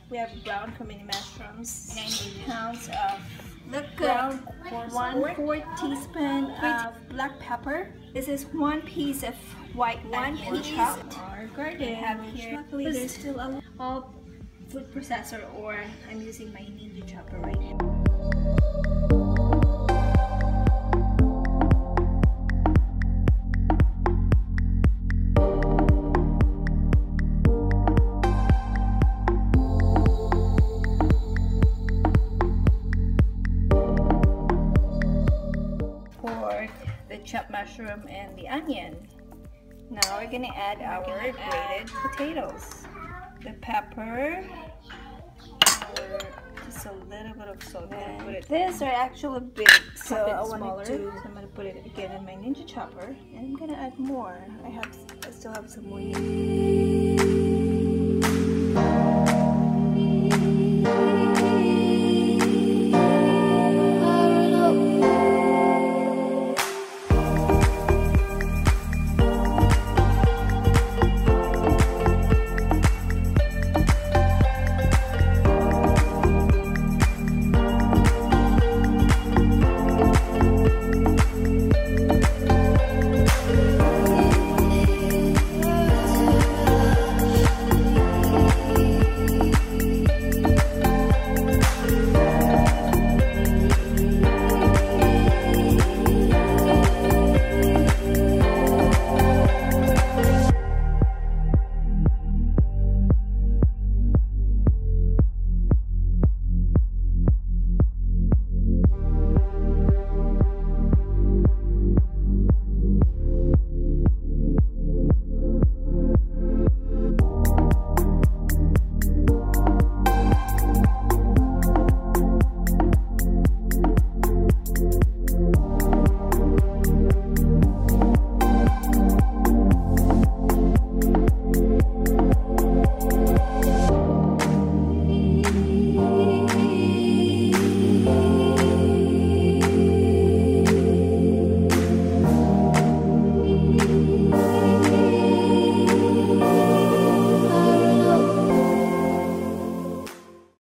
We have ground cremini mushrooms, 90 pounds of ground ground, 1/4 teaspoon of black pepper. This is 1 piece of white onion chopped. Our garden. I have here. Luckily, there's still a food processor, or I'm using my Ninja chopper right now. The chopped mushroom and the onion. Now we're gonna add our grated potatoes, the pepper, just a little bit of salt. These are actually big, so I wanted to. So I'm gonna put it again in my Ninja chopper, and I'm gonna add more. I still have some more.